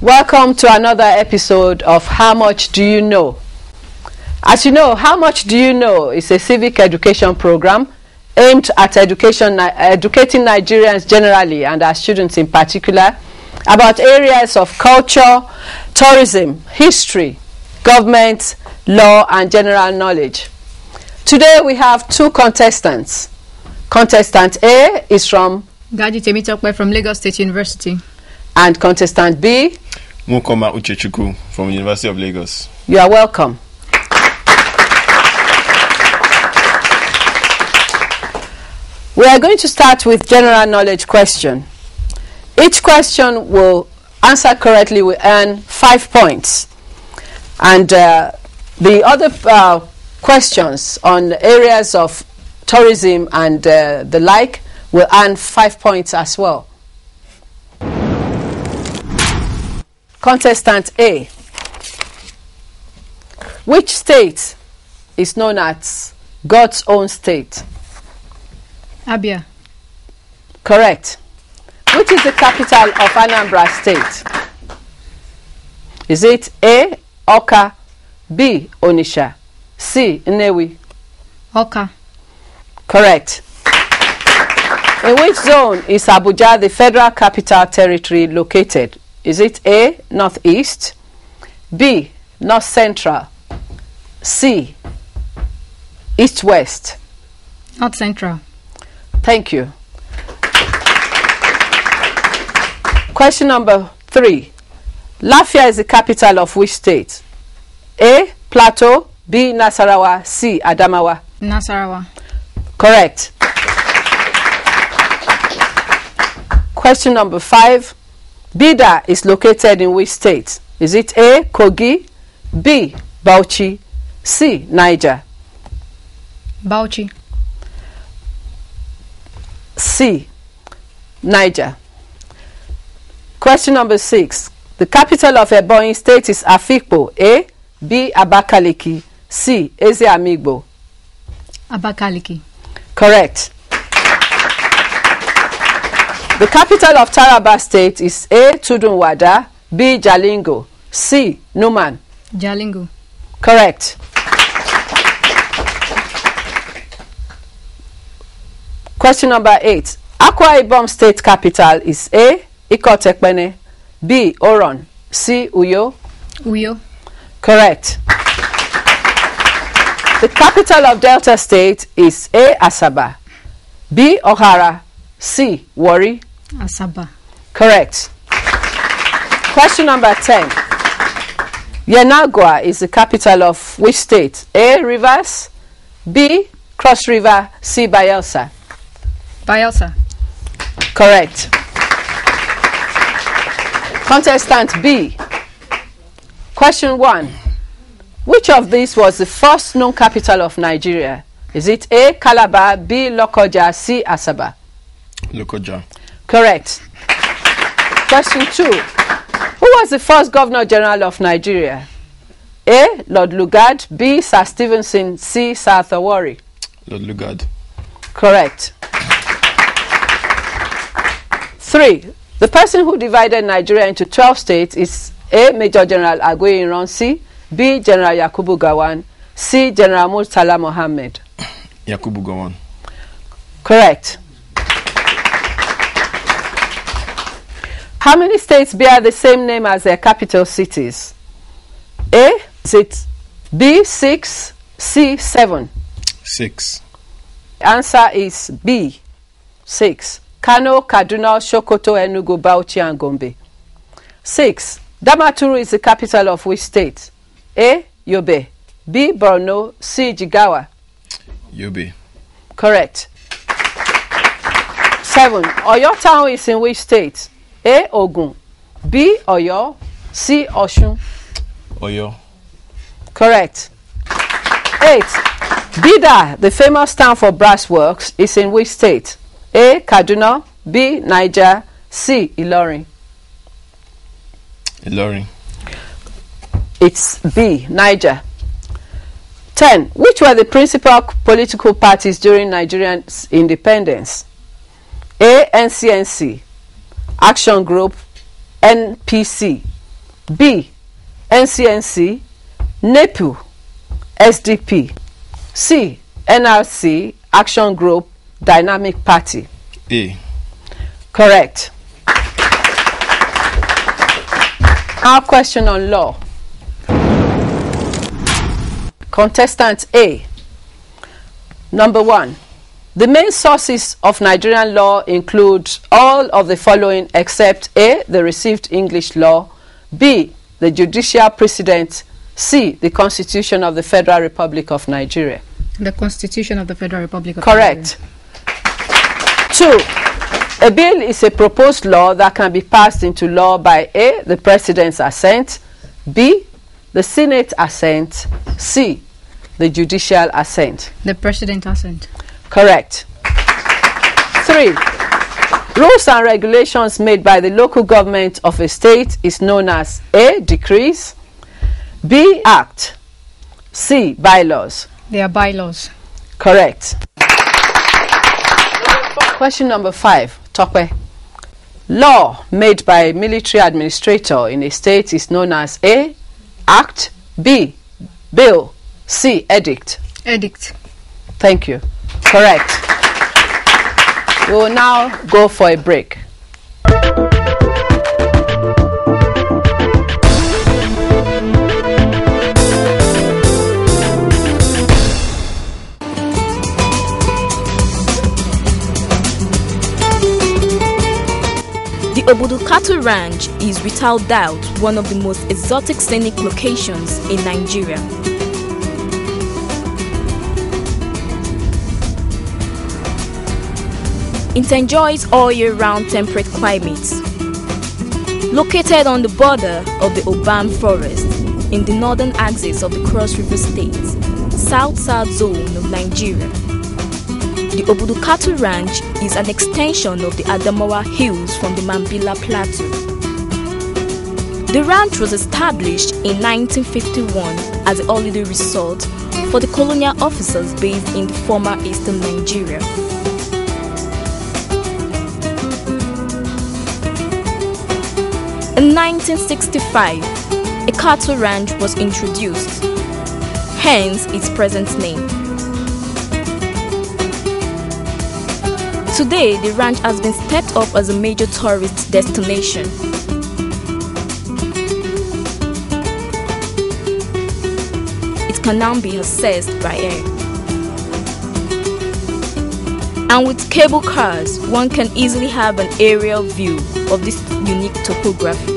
Welcome to another episode of How Much Do You Know? As you know, How Much Do You Know is a civic education program aimed at educating Nigerians generally and our students in particular about areas of culture, tourism, history, government, law, and general knowledge. Today we have two contestants. Contestant A is from Gaji Temitokwe from Lagos State University. And contestant B, Mukoma Uchechukwu from University of Lagos. You are welcome. We are going to start with general knowledge question. Each question will answer correctly will earn 5 points. And the other questions on areas of tourism and the like will earn 5 points as well. Contestant A. Which state is known as God's own state? Abia. Correct. Which is the capital of Anambra State? Is it A, Oka, B, Onitsha, C, Nnewi? Oka. Correct. In which zone is Abuja, the Federal Capital Territory, located? Is it A, Northeast, B, North Central, C, East-West? North Central. Thank you. Question number 3. Lafia is the capital of which state? A, Plateau, B, Nasarawa, C, Adamawa? Nasarawa. Correct. Question number 5. Bida is located in which state? Is it A, Kogi, B, Bauchi, C, Niger? Bauchi. C, Niger. Question number 6. The capital of Ebonyi State is Afikpo. A, B, Abakaliki, C, Ezeamigbo? Abakaliki. Correct. The capital of Taraba State is A, Tudunwada, B, Jalingo, C, Numan? Jalingo. Correct. Question number 8. Akwa Ibom State capital is A, Ikotekpene, B, Oron, C, Uyo? Uyo. Correct. The capital of Delta State is A, Asaba, B, Ohara, C, Warri? Asaba. Correct. Question number 10. Yenagua is the capital of which state? A, Rivers, B, Cross River, C, Bayelsa? Bayelsa. Correct. Contestant B. Question 1. Which of these was the first known capital of Nigeria? Is it A, Calabar, B, Lokoja, C, Asaba? Lokoja. Correct. Question 2. Who was the first Governor General of Nigeria? A, Lord Lugard, B, Sir Stevenson, C, Sir Arthur Warri? Lord Lugard. Correct. 3. The person who divided Nigeria into 12 states is A, Major General Agui Ironsi, B, General Yakubu Gowon, C, General Murtala Mohammed? Yakubu Gowon. Correct. How many states bear the same name as their capital cities? A, is it B, 6, C, 7? 6. Answer is B, 6. Kano, Kaduna, Sokoto, Enugu, Bauchi, and Gombe. 6. Damaturu is the capital of which state? A, Yobe, B, Borno, C, Jigawa? Yobe. Correct. 7. Oyo town is in which state? A, Ogun, B, Oyo, C, Osun? Oyo. Correct. 8. Bida, the famous town for brass works, is in which state? A, Kaduna, B, Niger, C, Ilorin? Ilorin. It's B, Niger. 10. Which were the principal political parties during Nigerian independence? A, NCNC, Action Group, NPC, B. NCNC, NEPU, SDP. C. NRC, Action Group, Dynamic Party. A. Correct. Our question on law. Contestant A. Number 1. The main sources of Nigerian law include all of the following except A. The received English law, B. The judicial precedent, C. The Constitution of the Federal Republic of Nigeria. The Constitution of the Federal Republic of Correct. Nigeria. 2. A bill is a proposed law that can be passed into law by A. The President's assent, B. The Senate assent, C. The judicial assent. The President's assent. Correct. 3. Rules and regulations made by the local government of a state is known as A. Decrees, B. Act, C. Bylaws. They are bylaws. Correct. Question number 5. Tope. Law made by a military administrator in a state is known as A. Act, B. Bill, C. Edict. Edict. Thank you. Correct. We will now go for a break. The Obudu Cattle Ranch is without doubt one of the most exotic scenic locations in Nigeria. It enjoys all year-round temperate climates. Located on the border of the Obam Forest, in the northern axis of the Cross River State, south-south zone of Nigeria, the Obudu Cattle Ranch is an extension of the Adamawa Hills from the Mambila Plateau. The ranch was established in 1951 as a holiday resort for the colonial officers based in the former eastern Nigeria. In 1965, a cattle ranch was introduced, hence its present name. Today, the ranch has been stepped up as a major tourist destination. It can now be accessed by air. And with cable cars, one can easily have an aerial view of this unique topography.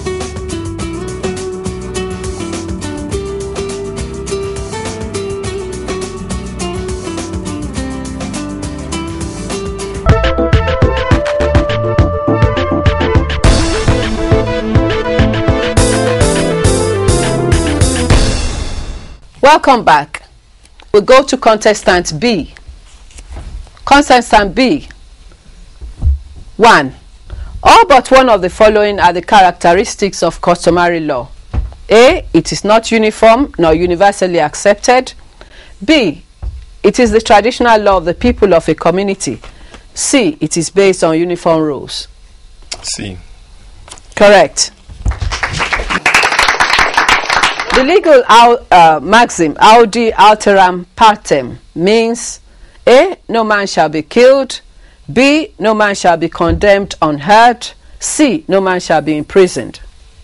Welcome back. We go to contestant B. Contestant B. 1. All but one of the following are the characteristics of customary law. A. It is not uniform nor universally accepted. B. It is the traditional law of the people of a community. C. It is based on uniform rules. C. Correct. The legal maxim audi alteram partem means A. No man shall be killed, B. No man shall be condemned unheard, C. No man shall be imprisoned.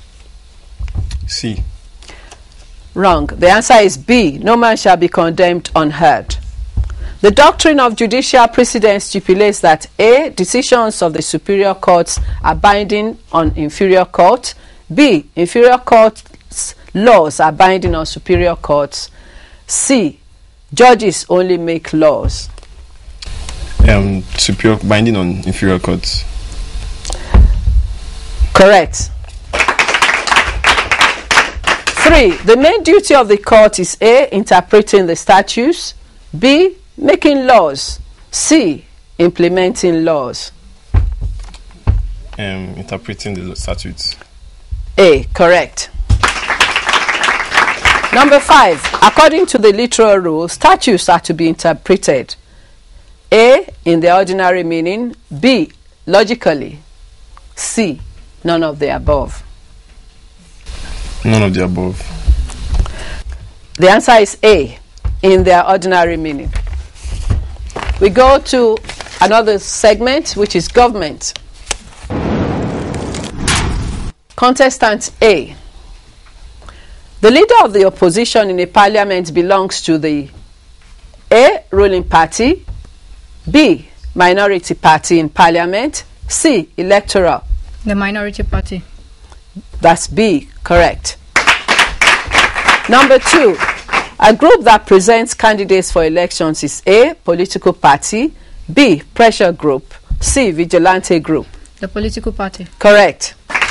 C. Wrong. The answer is B. No man shall be condemned unheard. The doctrine of judicial precedence stipulates that A. Decisions of the superior courts are binding on inferior courts, B. Inferior courts laws are binding on superior courts, C. Judges only make laws. Superior binding on inferior courts. Correct. 3. The main duty of the court is A. Interpreting the statutes, B. Making laws, C. Implementing laws. Interpreting the statutes. A. Correct. Number 5. According to the literal rule, statutes are to be interpreted A. In the ordinary meaning, B. Logically, C. None of the above. None of the above. The answer is A, in their ordinary meaning. We go to another segment, which is government. Contestant A. The leader of the opposition in a parliament belongs to the A, ruling party, B, minority party in parliament, C, electoral. The minority party. That's B, correct. Number 2, a group that presents candidates for elections is A, political party, B, pressure group, C, vigilante group. The political party. Correct.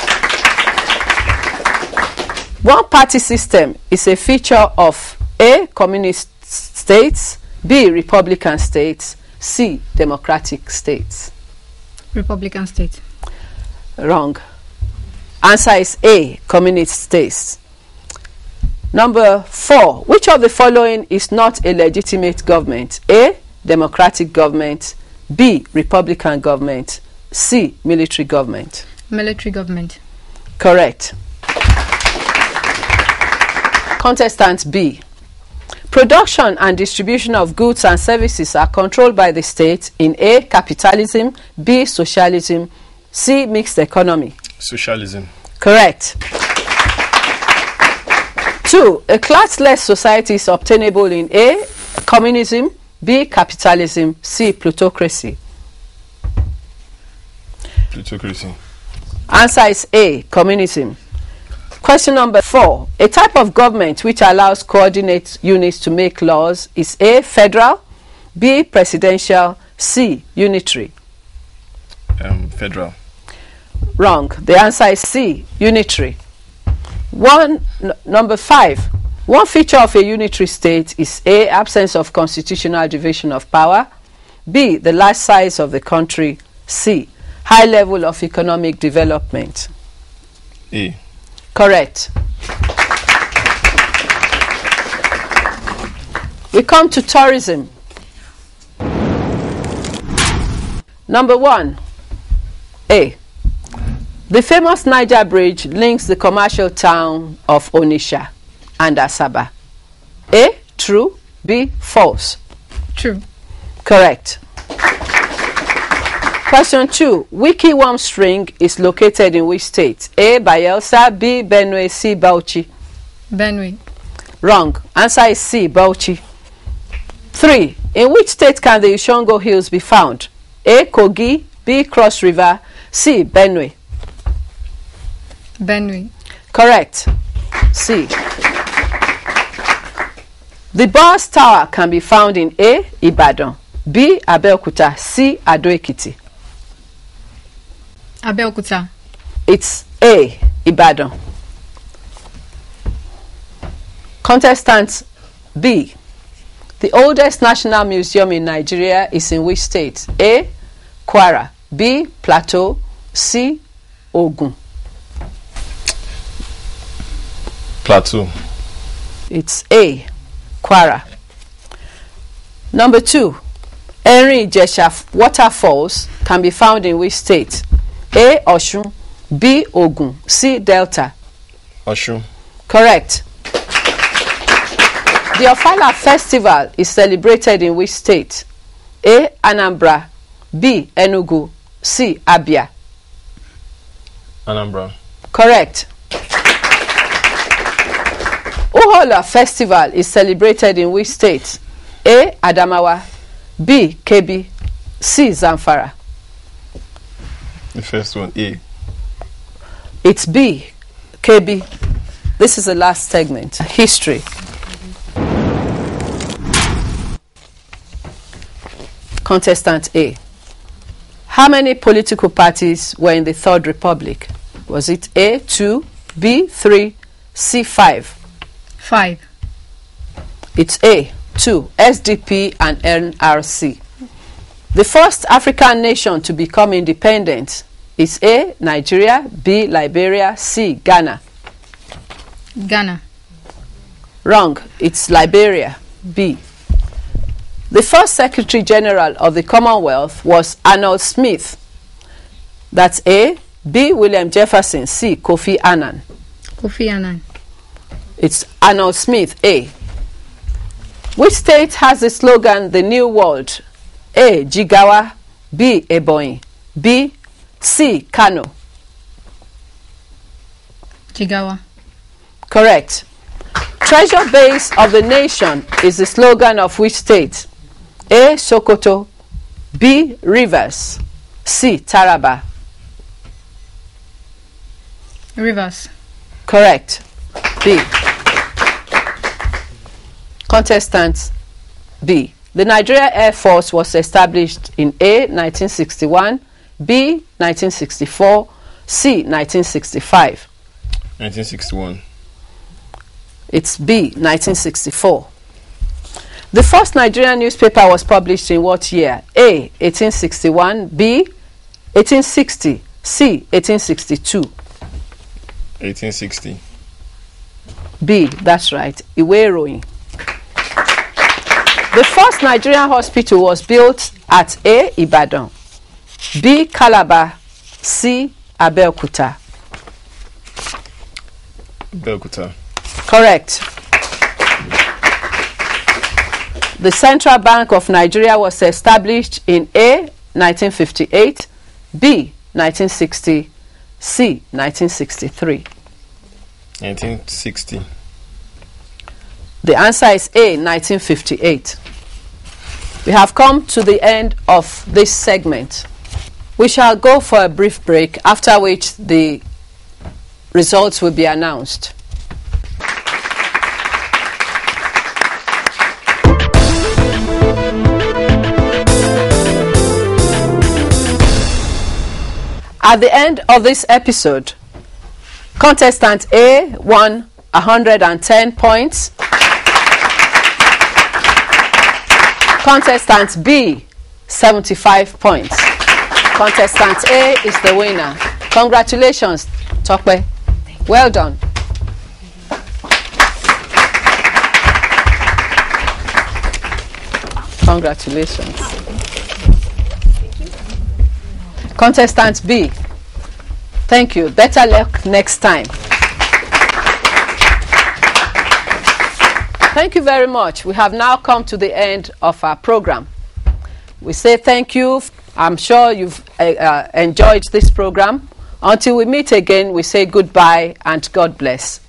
One party system is a feature of A, communist states, B, republican states, C, democratic states. Republican state. Wrong. Answer is A, communist states. Number 4, which of the following is not a legitimate government? A, democratic government, B, republican government, C, military government. Military government. Correct. Contestant B. Production and distribution of goods and services are controlled by the state in A, capitalism, B, socialism, C, mixed economy. Socialism. Correct. 2, a classless society is obtainable in A, communism, B, capitalism, C, plutocracy. Plutocracy. Answer is A, communism. Question number 4. A type of government which allows coordinate units to make laws is A, federal, B, presidential, C, unitary. Federal. Wrong. The answer is C, unitary. Number 5. One feature of a unitary state is A, absence of constitutional division of power, B, the large size of the country, C, high level of economic development. A. Correct. We come to tourism. Number 1. A. The famous Niger Bridge links the commercial town of Onitsha and Asaba. A, true, B, false. True. Correct. Question 2. Wiki Worm String is located in which state? A, Bayelsa, B, Benue, C, Bauchi. Benue. Wrong. Answer is C, Bauchi. 3. In which state can the Ushongo Hills be found? A, Kogi, B, Cross River, C, Benue. Benue. Correct. C. The Boss Tower can be found in A, Ibadan, B, Abeokuta, C, Ado-Ekiti. Abeokuta. It's A, Ibadan. Contestant B. The oldest national museum in Nigeria is in which state? A, Kwara, B, Plateau, C, Ogun. Plateau. It's A, Kwara. Number 2. Erin-Ijesha waterfalls can be found in which state? A, Osun, B, Ogun, C, Delta. Osun. Correct. The Ofala festival is celebrated in which state? A, Anambra, B, Enugu, C, Abia. Anambra. Correct. Uhola festival is celebrated in which state? A, Adamawa, B, Kebbi, C, Zamfara. The first one, A. It's B, Kebbi. This is the last segment. History. Contestant A. How many political parties were in the Third Republic? Was it A, 2, B, 3, C, 5? 5. It's A, 2, SDP and NRC. The first African nation to become independent is A, Nigeria, B, Liberia, C, Ghana. Ghana. Wrong. It's Liberia, B. The first Secretary General of the Commonwealth was Arnold Smith. That's A, B, William Jefferson, C, Kofi Annan. Kofi Annan. It's Arnold Smith. A. Which state has the slogan "The New World"? A. Jigawa. B. Ebonyi. C. Kano. Jigawa. Correct. Treasure base of the nation is the slogan of which state? A. Sokoto. B. Rivers. C. Taraba. Rivers. Correct. B. Contestant B. The Nigeria Air Force was established in A. 1961, B. 1964, C. 1965. 1961. It's B. 1964. The first Nigerian newspaper was published in what year? A. 1861, B. 1860, C. 1862. 1860. B. That's right. Iwe Iroyin. The first Nigerian hospital was built at A. Ibadan, B. Calabar, C. Abeokuta. Abeokuta. Correct. The Central Bank of Nigeria was established in A. 1958, B. 1960, C. 1963. 1960. The answer is A. 1958. We have come to the end of this segment. We shall go for a brief break, after which the results will be announced. At the end of this episode, contestant A won 110 points. Contestant B, 75 points. Contestant A is the winner. Congratulations, Tokwe. Well done. Congratulations. Contestant B, thank you. Better luck next time. Thank you very much. We have now come to the end of our program. We say thank you. I'm sure you've enjoyed this program. Until we meet again, we say goodbye and God bless.